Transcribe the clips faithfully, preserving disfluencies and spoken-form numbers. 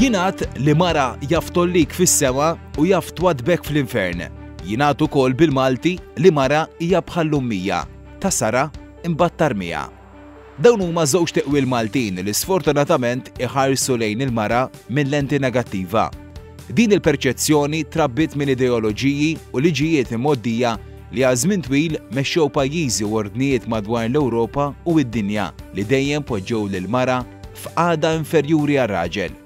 Jingħad li mara jaf tollik fis-sema u jaf twadbek fl-infern. Jingħad ukoll bil-Malti li mara hija bħall-ummija ta' Sara imbattar miha. Dawn huma żewġ teqwiel Maltin li sfortunatament iħarsu lejn il-mara minn lenti negattiva. Din il-perċezzjoni trabbit minn ideoloġiji u liġijiet imgħoddija li għal żmien twil mexxew pajjiżi u ordnijiet madwar l-Ewropa u d-dinja li dejjem poġġew lil-mara f'qagħda inferjuri għar-raġel.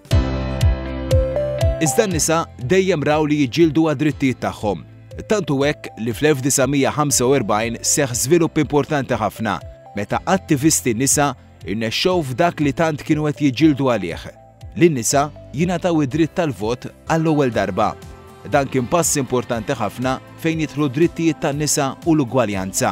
Iżda n-nisa dejjem raw li jiġġieldu għad-drittijiet tagħhom. Tantu hekk li fl-elf tisa' ħamsa u erbgħin seħħ żvilupp importanti ħafna meta attivisti nisa irnexxew f'dak li tant kienu qed jiġġieldu għalih. Lin-nisa jingħataw id-dritt tal-vot għall-ewwel darba. Dan kien pass importanti ħafna fejn jidħlu drittijiet tan-nisa u l-ugwaljanza.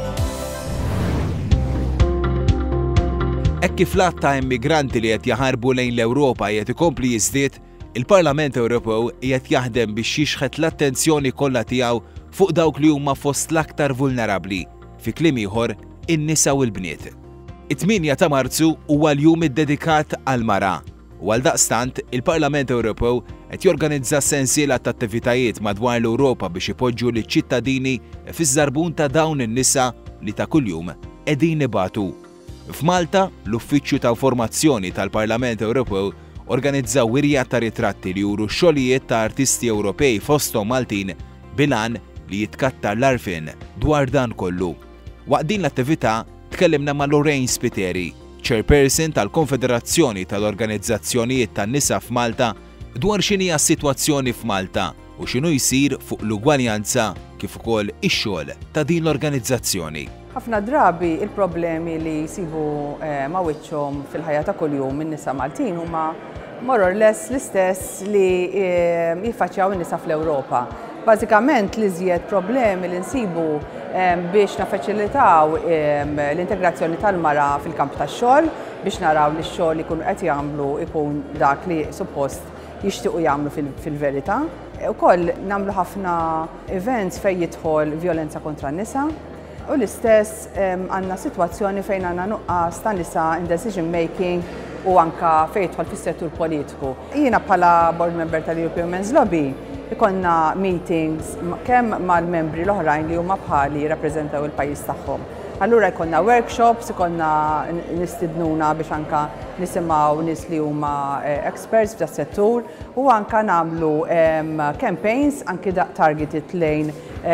Hekk kif l-att ta' immigranti li qed jaħarbu lejn l-Ewropa qed ikompli jiżdied, il-Parlament Ewropew qiegħed jaħdem biex jixħet l-attenzjoni kollha tiegħu fuq dawk li huma fost l-aktar vulnerabbli, fi kliem ieħor in-nisa u l-bniet. It-tminja ta' Marzu huwa l-jum iddedikat għall-mara u għaldaqstant il-Parlament Ewropew qed jorganizza sensiela ta' attivitajiet madwar l-Ewropa biex ipoġġu liċ-ċittadini fiż-żarbun ta' dawn in-nisa li ta' kuljum qegħdin ibatu. F'Malta, l-Uffiċċju ta' Informazzjoni tal-Parlament Ewropew organizzaw wirja ta' ritratti li juru xogħlijiet ta' artisti Ewropej fosthom Maltin bilan li jitkattar l-arfin dwar dan kollu. Waqt din l-attività tkellimna ma' Lorraine Spiteri, chairperson tal-Konfederazzjoni tal-Organizzazzjonijiet tan-Nisa f'Malta, dwar x'inhi s-sitwazzjoni f'Malta u x'inhu jsir fuq l-ugwaljanza kif ukoll ix-xogħol ta' din l-organizzazzjoni. Ħafna drabi il-problemi li jsibu ma' wiċċhom fil-ħajja ta' kuljum min-nisa Maltin huma more or less l-istess li jiffaċċjaw in-nisa fl-Ewropa. Bażikament li żjed problemi li nsibu biex nafaċilitaw l-integrazzjoni tal-mara fil-kamp tax-xogħol biex naraw li x-xogħol li jkunu qed jagħmlu ikun dak li suppost jixtiequ jagħmlu fil-verità. Ukoll nagħmlu ħafna events fejn jidħol vjolenza kontra n-nisa. U l-istess għandna sitwazzjoni fejn għandna nuqqas ta' nisa in decision making u anka fejn jidħol fis-settur politiku. Jiena bħala board member tal-European Men's Lobby ikonna meetings kemm mal-membri l-oħrajn li huma bħali jirrappreżentaw il-pajjiż tagħhom. Allura jkollna workshops, ikonna nistidnuna biex anka nisimgħu nies li huma experts f'das-settur u anka nagħmlu campaigns anki targeted lejn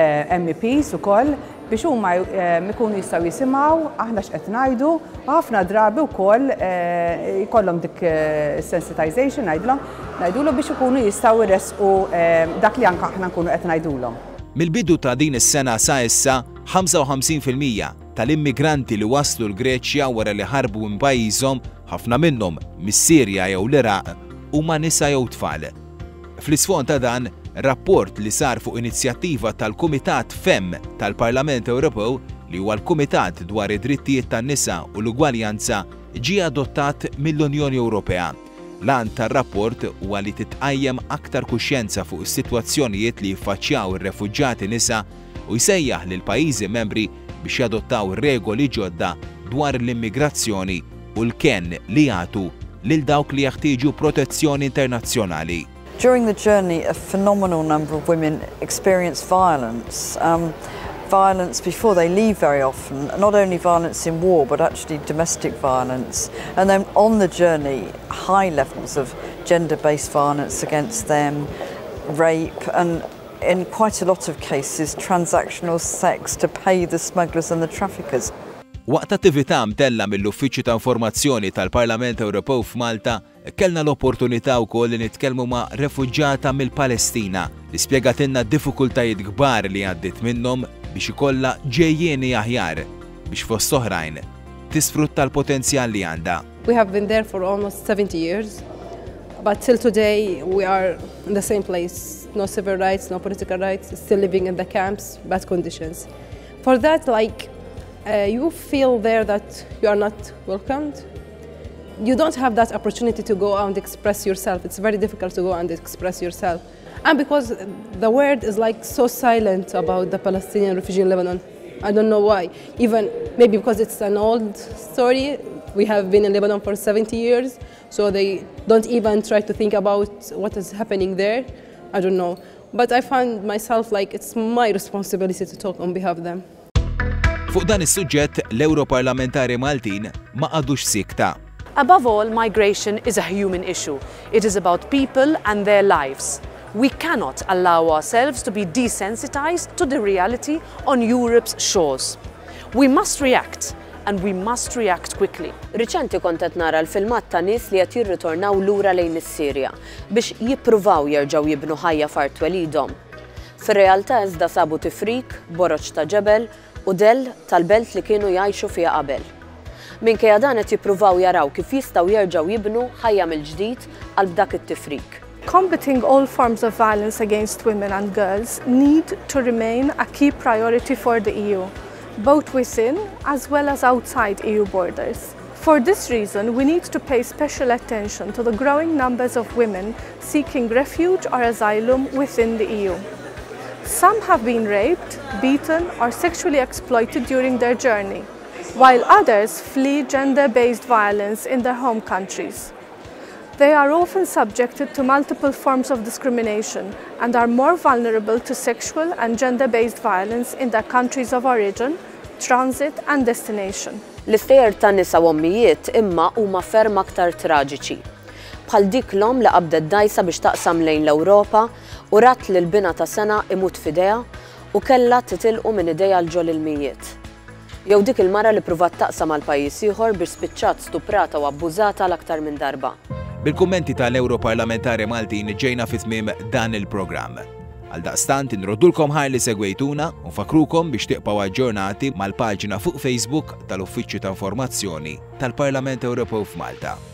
M Ps ukoll biex huma ikunu jistgħu jisimgħu aħna x'qed ngħidu u ħafna drabi wkoll jkollhom dik sensitization ngħidlhom ngħidulhom biex ikunu jistgħu jresqu dak li anke aħna nkunu qed ngħidulhom. Mill-bidu ta' din is-sena sa issa ħamsa u ħamsin fil-mija tal-immigranti li waslu l-Greċja wara li ħarbu minn pajjiżhom ħafna minnhom mis-Sirja jew l-Iraq huma nisa jew tfal. Fl-isfond ta' dan, rapport li sar fuq inizjattiva tal-Kumitat Fem tal-Parlament Ewropew li huwa l-Kumitat dwar id-drittijiet tan-nisa u l-ugwaljanza ġie adottat mill-Unjoni Ewropea. L-għan tar-rapport huwa li titqajjem aktar kuxjenza fuq is-sitwazzjonijiet li jiffaċċjaw ir-refuġġjati nisa u jsejjaħ lil pajjiżi membri biex jadottaw regoli ġodda dwar l-immigrazzjoni u l-kenn li jagħtu lil dawk li jeħtieġu protezzjoni internazzjonali. During the journey, a phenomenal number of women experience violence. Um, violence before they leave very often, not only violence in war, but actually domestic violence. And then on the journey, high levels of gender-based violence against them, rape, and in quite a lot of cases, transactional sex to pay the smugglers and the traffickers. Waqt attività mtella mill-Uffiċċju ta' Informazzjoni tal-Parlament Ewropew f'Malta, kellna l-opportunità wkoll li nitkellmu ma' refuġġjata mill-Palestina li spjegatilna d-diffikultajiet kbar li għaddiet minnhom biex ikollha ġejjieni aħjar biex fost oħrajn tisfrutta l-potenzjal li għandha. We have been there for almost seventy years, but till today we are in the same place. No civil rights, no political rights, still living in the camps, bad conditions. For that, like, uh, you feel there that you are not welcomed. You don't have that opportunity to go out and express yourself. It's very difficult to go and express yourself. And because the world is like so silent about the Palestinian refugee in Lebanon, I don't know why. Even maybe because it's an old story. We have been in Lebanon for seventy years, so they don't even try to think about what is happening there. I don't know. But I find myself like it's my responsibility to talk on behalf of them. Fuq dan is-suġġett l-Europarlamentari Maltin ma qadux sikta. Above all, migration is a human issue. It is about people and their lives. We cannot allow ourselves to be desensitized to the reality on Europe's shores. We must react, and we must react quickly. Riċenti kont qed nara l-filmat ta' nies li qed jirritornaw lura lejn is-Sirja biex jippruvaw jerġgħu jibnu ħajja f'art twelidhom. Fir-realtà iżda sabu tifrik, boroġġ ta' ġebel u dell tal-belt li kienu jgħixu fiha qabel. Minkejja dan qed jippruvaw jaraw kif jistgħu jerġgħu jibnu ħajja mill-ġdid għal dak it-tifrik. Combating all forms of violence against women and girls need to remain a key priority for the E U, both within as well as outside E U borders. For this reason, we need to pay special attention to the growing numbers of women seeking refuge or asylum within the E U. Some have been raped, beaten or sexually exploited during their journey, while others flee gender-based violence in their home countries. They are often subjected to multiple forms of discrimination and are more vulnerable to sexual and gender-based violence in their countries of origin, transit and destination. L-istejjer ta' nisa u ommijiet imma huma ferm aktar traġiċi. Bħal dik l-om li qabdet dajsa biex taqsam lejn l-Ewropa u rat li l-bina ta' sena imut f'idejha u kellha titilqu minn idejha l-ġol il-mijiet. Jew dik il-mara li pruvat taqsam għal pajjiż ieħor biex spiċċat stuprata u abbużata l-aktar minn darba. Bil-kummenti tal-Europarlamentari Maltin ġejna fi tmiem dan il-programm. Għaldaqstant inroddulkom ħar li segwejtuna u fakrukom biex tiqpaw aġġornati mal-paġina fuq Facebook tal-Uffiċċju ta' Informazzjoni tal-Parlament Ewropew f'Malta.